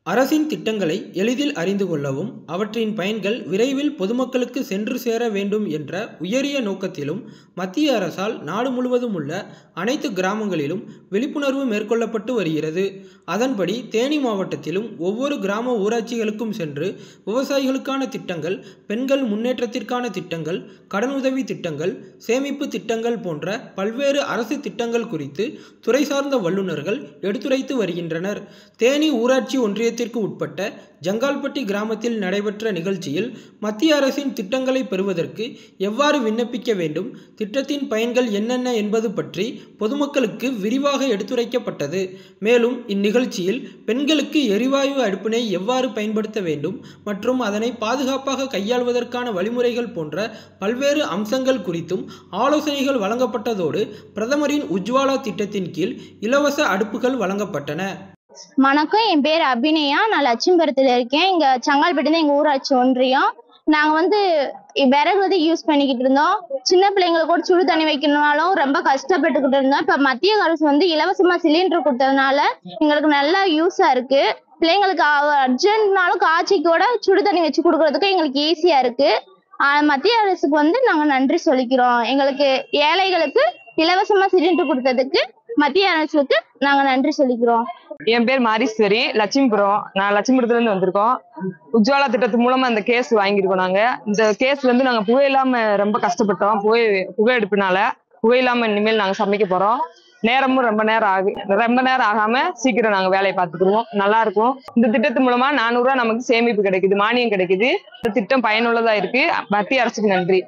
அரசின் திட்டங்களை எளிதில் அறிந்து கொள்ளவும் அவற்றின் பயன்கள் விரைவில் பொதுமக்களுக்கு சென்று சேர வேண்டும் என்ற உயரிய நோக்கத்திலும் மத்திய அரசால் நாடு முழுவதும் உள்ள அனைத்து கிராமங்களிலும் விழிப்புணர்வு மேற்கொள்ளப்பட்டு வருகிறது. அதன்படி தேனி மாவட்டத்திலும் ஒவ்வொரு கிராம ஊராட்சிகளுக்கும் சென்று விவசாயிகளுக்கான திட்டங்கள், பெண்கள் முன்னேற்றத்திற்கான திட்டங்கள், கடனுதவி திட்டங்கள், சேமிப்பு திட்டங்கள் போன்ற பல்வேறு அரசு திட்டங்கள் குறித்து துறை சார்ந்த வல்லுநர்கள் எடுத்துரைத்து வருகின்றனர். தேனி ஊராட்சி ஒன்றியத்திற்கு உட்பட்ட ஜங்கால்பட்டி கிராமத்தில் நடைபெற்ற நிகழ்ச்சியில் மத்திய அரசின் திட்டங்களை பெறுவதற்கு எவ்வாறு விண்ணப்பிக்க வேண்டும், திட்டத்தின் பயன்கள் என்னென்ன என்பது பற்றி பொதுமக்களுக்கு விரிவாக எடுத்துரைக்கப்பட்டது. மேலும் இந்நிகழ்ச்சியில் பெண்களுக்கு எரிவாயு அடுப்பினை எவ்வாறு பயன்படுத்த வேண்டும் மற்றும் அதனை பாதுகாப்பாக கையாள்வதற்கான வழிமுறைகள் போன்ற பல்வேறு அம்சங்கள் குறித்தும் ஆலோசனைகள் வழங்கப்பட்டதோடு பிரதமரின் உஜ்வாலா திட்டத்தின் கீழ் இலவச அடுப்புகள் வழங்கப்பட்டன. வணக்கம், என் பேர் அபிநயா. நான் லட்சுமிபுரத்தில் இருக்கேன். இங்க சங்கால்பட்டு தான் எங்க ஊராட்சி ஒன்றியம். நாங்க விறகு யூஸ் பண்ணிக்கிட்டு இருந்தோம். சின்ன பிள்ளைங்களுக்கு கூட சுடு தண்ணி வைக்கணும்னாலும் ரொம்ப கஷ்டப்பட்டுக்கிட்டு இருந்தோம். இப்ப மத்திய அரசு இலவசமா சிலிண்டர் கொடுத்ததுனால எங்களுக்கு நல்லா யூஸா இருக்கு. பிள்ளைங்களுக்கு அர்ஜென்ட்னாலும் காய்ச்சிக்கூட சுடு தண்ணி வச்சு கொடுக்கறதுக்கு எங்களுக்கு ஈஸியா இருக்கு. மத்திய அரசுக்கு நாங்க நன்றி சொல்லிக்கிறோம். எங்களுக்கு ஏழைகளுக்கு இலவசமா சிலிண்டர் கொடுத்ததுக்கு மத்திய அரசுக்கு நாங்க நன்றி சொல்லிக்கிறோம். என் பேர் மாரீஸ்வரி, லட்சுமிபுரம். நான் லட்சுமிபுரத்துல இருந்து வந்திருக்கோம். உஜ்வாலா திட்டத்து மூலமா அந்த கேஸ் வாங்கியிருக்கோம். நாங்க இந்த கேஸ் நாங்க புகை இல்லாம ரொம்ப கஷ்டப்பட்டோம். புகை எடுப்பினால புகை இல்லாம இனிமேல் நாங்க சமைக்க போறோம். நேரமும் ரொம்ப நேரம் ஆகாம சீக்கிரம் நாங்க வேலையை பார்த்துக்குருவோம். நல்லா இருக்கும். இந்த திட்டத்து மூலமா 400 ரூபாய் நமக்கு சேமிப்பு கிடைக்குது, மானியம் கிடைக்குது. இந்த திட்டம் பயனுள்ளதா இருக்கு. மத்திய அரசுக்கு நன்றி.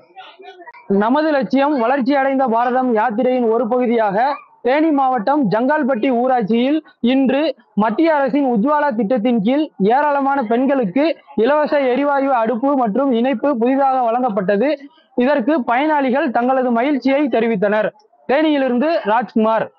நமது லட்சியம் வளர்ச்சி அடைந்த பாரதம் யாத்திரையின் ஒரு பகுதியாக தேனி மாவட்டம் ஜங்கால்பட்டி ஊராட்சியில் இன்று மத்திய அரசின் உஜ்வாலா திட்டத்தின் கீழ் ஏராளமான பெண்களுக்கு இலவச எரிவாயு அடுப்பு மற்றும் இணைப்பு புதிதாக வழங்கப்பட்டது. இதற்கு பயனாளிகள் தங்களது மகிழ்ச்சியை தெரிவித்தனர். தேனியிலிருந்து ராஜ்குமார்.